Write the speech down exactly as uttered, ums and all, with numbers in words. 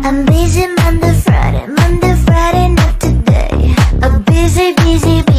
I'm busy Monday, Friday, Monday, Friday, not today. A busy, busy, busy